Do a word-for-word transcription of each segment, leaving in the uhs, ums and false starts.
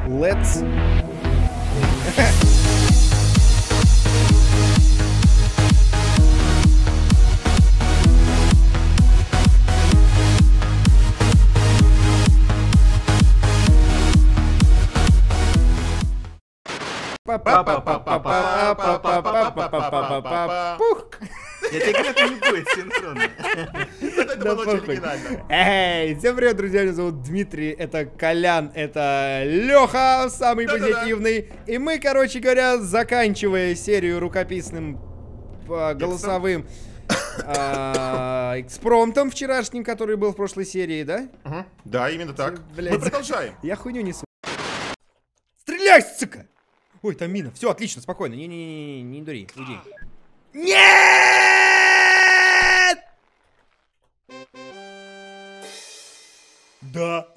Let's... Пух! Это игра не будет синхронно. Это было очень оригинально. Эй, всем привет, друзья, меня зовут Дмитрий, это Колян, это Леха, самый позитивный. И мы, короче говоря, заканчивая серию рукописным голосовым экспромтом вчерашним, который был в прошлой серии, да? Да, именно так. Мы продолжаем. Я хуйню несу. Стреляй, сука! Ой, там мина. Все, отлично, спокойно. Не-не-не, не дури, уйди. Нет! Да.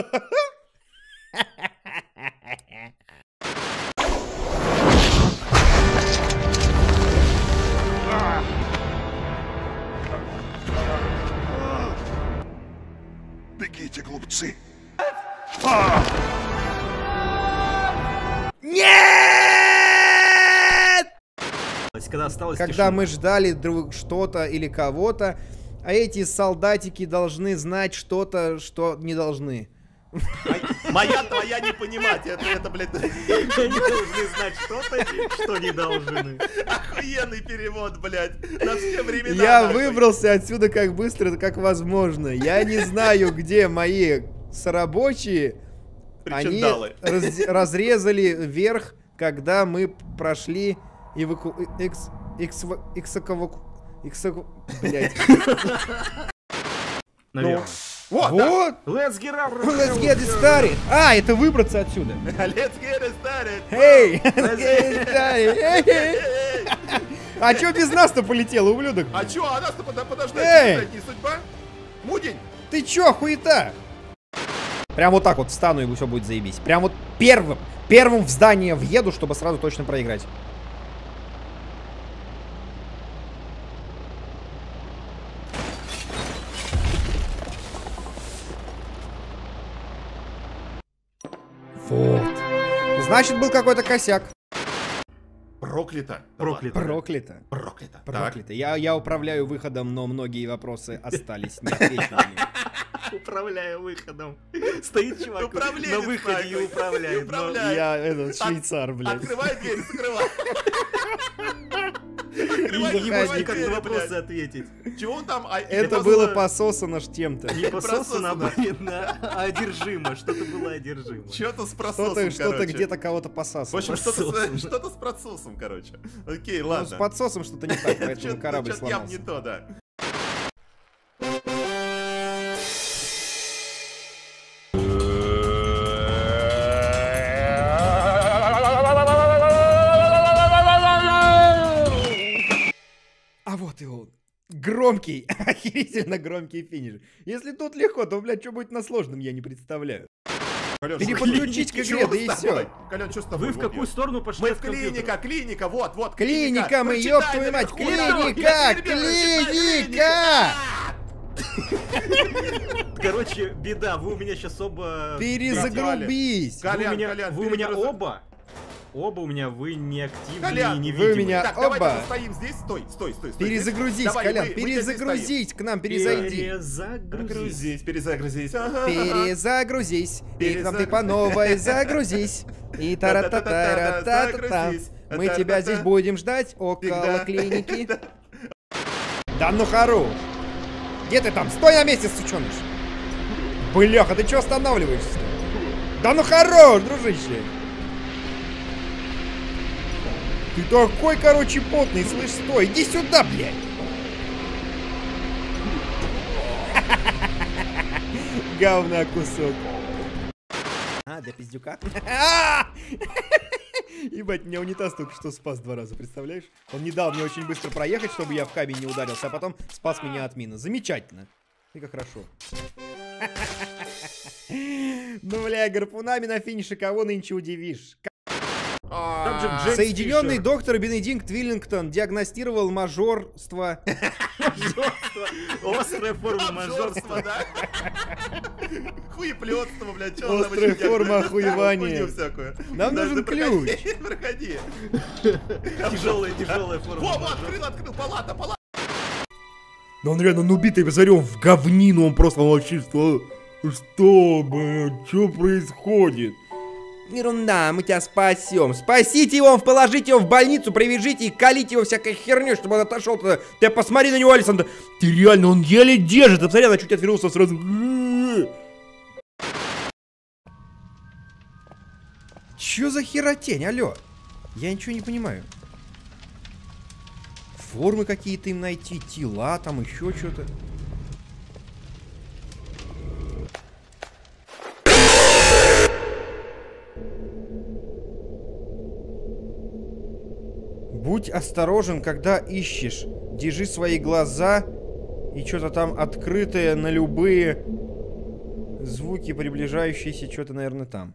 Бегите, глупцы. Нет! Когда осталось Когда тишина. мы ждали друг что-то или кого-то, а эти солдатики должны знать что-то, что не должны. Моя твоя не понимать, это, это, блядь... Они должны знать что-то, что не должны. Охуенный перевод, блядь, на все времена. Я выбрался отсюда как быстро, как возможно. Я не знаю, где мои сорабочие. Они раз разрезали вверх, когда мы прошли эваку... Экс... Экс... Эксаковаку... Эксаку... Блядь. Наверное. Вот! Вот. Let's get up, Let's get it started. А, это выбраться отсюда. Let's get it started. Эй! Let's get it started. А чё без нас-то полетело, ублюдок? А чё, а нас-то подождать, Эй! не судьба? Мудень! Ты чё, хуета? Прям вот так вот встану, и все будет заебись. Прям вот первым, первым в здание въеду, чтобы сразу точно проиграть. Вот. Значит, был какой-то косяк. Проклято. Проклято. Проклято. Проклято. Проклято. Я, я управляю выходом, но многие вопросы остались неотвеченными. Управляю выходом. Стоит чувак на выходе и управляет. Я этот швейцар, блядь. Открывай дверь, закрывай. Не можешь никак на вопросы ответить. Чего он там? Это было пососано ж чем-то. Не пососано, а одержимо. Что-то было одержимо. Что-то с прососом, Что-то где-то кого-то посасывало. В общем, что-то с подсосом, короче. Окей, ладно. С подсосом что-то не так, поэтому корабль сломался. Явно не то, да. А вот и он. Громкий, охерительно громкий финиш. Если тут легко, то, блядь, что будет на сложном, я не представляю. Переподключить к игре, да и все. Колян, что с тобой? Вы в какую сторону пошли? Мы в клиника, клиника, вот, вот. Клиника, мы, ёб твою мать, клиника, клиника! Короче, беда, вы у меня сейчас оба... Перезагрубись! Вы у меня, вы у меня оба? Оба у меня, вы не активны и не вы у видимы. меня Так, оба. давайте стоим здесь, стой, стой, стой. стой Перезагрузись, давай, Колян, мы, мы перезагрузись, к нам перезайди. Перезагрузись. Перезагрузись, ага. Перезагрузись, и к нам ты по новой загрузись. И тара-та-та-ра-та-та-та. Мы тебя здесь будем ждать около клиники. Да ну хорош. Где ты там? Стой на месте, сучёныш. Бляха, ты чё останавливаешься? Да ну хорош, дружище. Ты такой, короче, потный, слышь, стой, иди сюда, блядь. Говна кусок. А, для пиздюка? Ебать, меня унитаз только что спас два раза, представляешь? Он не дал мне очень быстро проехать, чтобы я в камень не ударился, а потом спас меня от мины. Замечательно. И как хорошо. Ну, бля, гарпунами на финише кого нынче удивишь? Там же Джеймс Соединенный Фишер. доктор Бенедикт Виллингтон диагностировал мажорство. Мажорство. Острая форма мажорства. Обжорство, да? Хуеплётство, блядь. чё она Острая вообще форма делает? охуевания. Хуйню всякую. Нам Да, нужен да проходи, ключ. Проходи. Тяжелая, тяжелая форма Во, во, мажорства. открыл, открыл, палата, палата. Да он реально ну убитый, посмотри, он в говнину, он просто молчит. Что, что, блядь, что происходит? Ерунда, мы тебя спасем. Спасите его, положите его в больницу, привяжите и колите его всякой херней, чтобы он отошел туда. Ты посмотри на него, Алисон. Да... Ты реально, он еле держит. Ты посмотри, она чуть отвернулся сразу. Чё за херотень, алё? Я ничего не понимаю. Формы какие-то им найти, тела, там еще что-то. Будь осторожен, когда ищешь. Держи свои глаза и что-то там открытое на любые звуки, приближающиеся, что-то, наверное, там.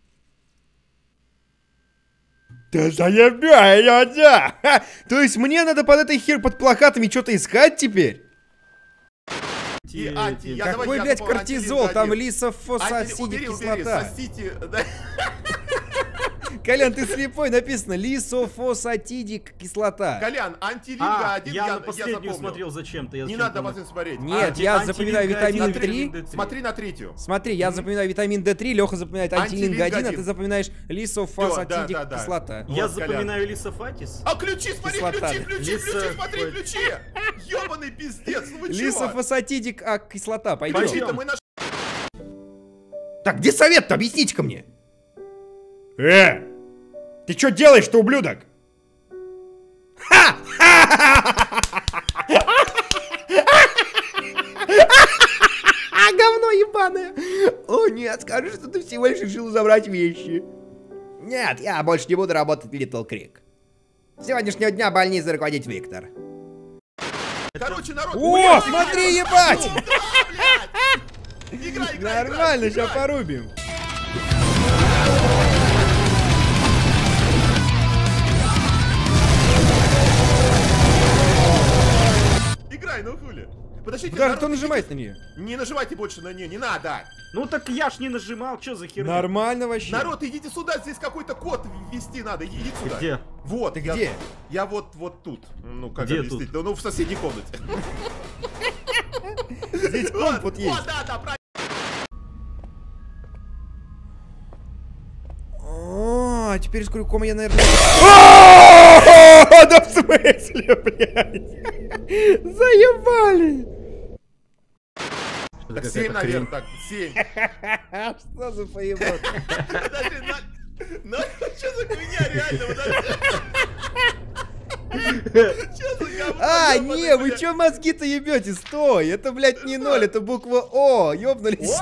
Да заебай, да! Ха! То есть мне надо под этой хер, под плакатами что-то искать теперь? И анти, я давай, Какой, я блядь, думал, кортизол? антилин Там один. лисофосасидик Убери, убери, кислота. сосите, да. Колян, ты слепой, написано лисофосатидик кислота. Колян, антилинга А, один, я я, на последнюю запомнил. смотрел зачем-то. я Не зачем-то надо на- вас смотреть. Нет, Анти- я антилинга запоминаю один, витамин антилинга три. три. Смотри на третью. Смотри, я запоминаю витамин дэ три, Леха запоминает антилинг один, а один. ты запоминаешь лисофосатидик Да, да, да. кислота. Я Вот, Колян. запоминаю лисофатис. А ключи, смотри, Кислота. ключи, ключи, Лиса- ключи, смотри, Ой. ключи. Ёбаный пиздец, ну вы чего? Лисофосатидик, а кислота, пойдем. Ключи-то мы нашли. Так, где совет-то? Объясните-ка мне. Э! Ты что делаешь-то, ублюдок? Ха! А, говно ебаное! О нет, скажи, что ты всего лишь решил забрать вещи. Нет, я больше не буду работать в Литл Крик. С сегодняшнего дня больницей руководит Виктор. Короче, народ. О, блядь, смотри, ебать! ну, да, блядь. Играй, играй, Нормально, играй, сейчас играй. порубим. Играй, ну хули. Подождите, Даже народ, кто идите. нажимает на нее? Не нажимайте больше на нее, не надо. Ну так я ж не нажимал, что за херня? Нормально вообще. Народ, идите сюда, здесь какой-то код ввести надо, идите сюда. Где? Вот. Ты я- где? Я вот, вот тут. Ну, как Где объяснить? Ну, ну, в соседней комнате. Здесь Вот, компот есть. вот, да, да, правильно. О, теперь с крюком я, наверное... Да в смысле, блядь? Заебали! Это Так, какая-то семь, наверное, хрень. так, семь. Что за поебот? Подожди, на... Ну, что за хуйня, реально, подожди. Что за говно, А, ёбаный, не, вы блядь? чё мозги-то ебете? Стой, это, блядь, не ноль, это буква О, ёбнулись.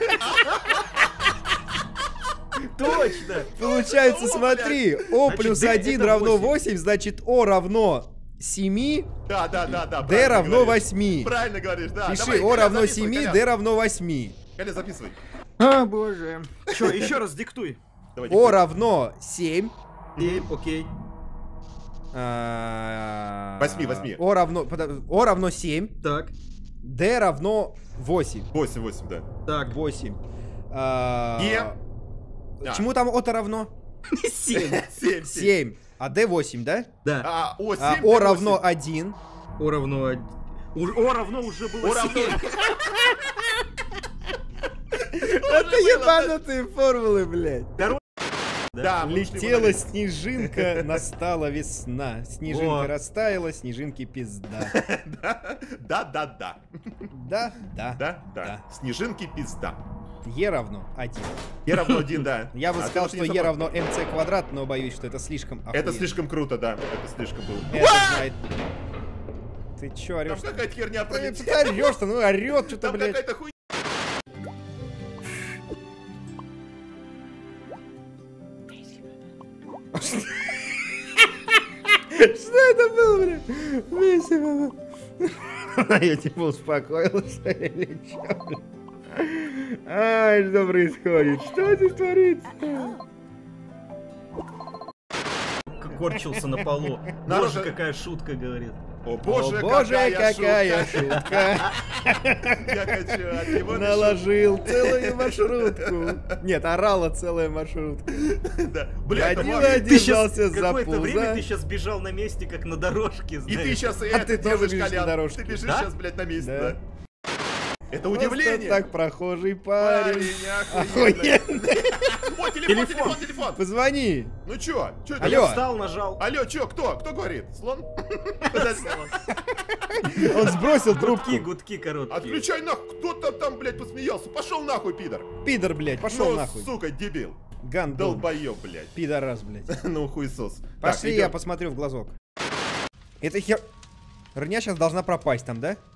Точно! Получается, О, смотри, О Значит, плюс D один это равно восемь. восемь, значит О равно семи, Да, да, да, да. D правильно равно говоришь. восьми. Правильно говоришь, да. Пиши Давай, О Коля, равно записывай, семи, Коля. D равно восьми. Коля, записывай. А, боже. Че, еще раз диктуй. Давай, О диктуй. равно семь. И, окей. а, Восьми, восьми. О равно, подо- О равно семь, Так, D равно восемь. Восемь, восемь, да. так. восемь. А, Е. Да. Чему там О-то равно? Семь. Семь, семь. семь. А D восемь, да? Да. А, О, А семь, О Д равно восемь. один. О равно... од- У- О равно уже было О равно... семь. Это ебанутые формулы, блядь. Да, мы ушли Летела в анализ. снежинка, настала весна. Снежинка О. растаяла, снежинки пизда. Да, да, да, да. Да, да. Да, да. Снежинки пизда. Е равно один. Е равно один, да. Я бы А ты сказал, уж что не Е забыл. равно МЦ квадрат, но боюсь, что это слишком Это охуенно. слишком круто, да. Это слишком было. Это знает. Ты чё Там орёшь? какая-то херня Ты пролетела. орёшь-то, ну орёт что-то, Там блядь. какая-то хуйня. Что это было, блядь? Весело. Я типа успокоился или чё, блядь? Ай, что происходит? Что здесь творится? корчился на полу. Боже, какая шутка, говорит. О боже, О, боже какая, какая шутка. шутка. Я хочу от него Наложил целую маршрутку. Нет, орала целая маршрутка. Да. Бля, это Один можно- один. Ты щас, Держался за какое-то время пузо. ты сейчас бежал на месте, как на дорожке, И знаешь. ты сейчас А это ты тоже делаешь, бежишь на Колян. дорожке. Ты бежишь Да? сейчас, блядь, на месте, Да. да? Это Просто удивление. так прохожий парень. Парень, охуенно. Охуенно. О, телефон, телефон, телефон. Позвони. Ну чё? Чё это? Алло. Встал, нажал. Алло, чё, кто? Кто говорит? Слон? Подожди. Он сбросил трубку. Гудки, гудки короткие. Отключай нахуй. Кто-то там, блядь, посмеялся. Пошел нахуй, пидор. Пидор, блядь, пошел Ну, нахуй. сука, дебил. Гандон. Долбоёб, блядь. Пидорас, блядь. Ну, хуесос. Пошли, Так, я идём. посмотрю в глазок. Эта хер... Херня сейчас должна пропасть там, да?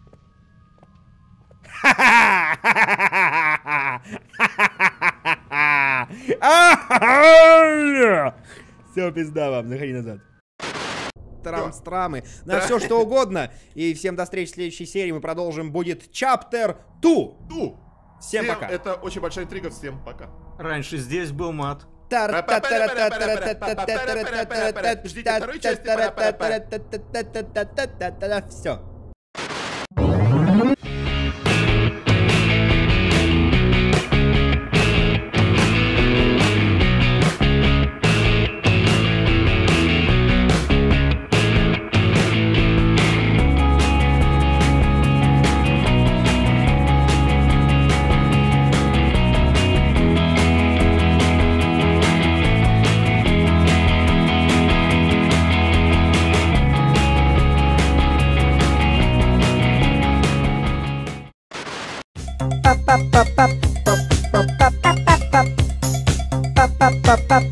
Все, пизда вам, заходи назад. Трам-страмы. На все что угодно. И всем до встречи в следующей серии. Мы продолжим. Будет Chapter два. Ну, Всем пока. Это очень большая интрига. Всем пока. Раньше здесь был мат. Ждите второй части. Все. Pop, pop, pop, pop, pop, pop, pop, pop, pop, pop, pop, pop, pop.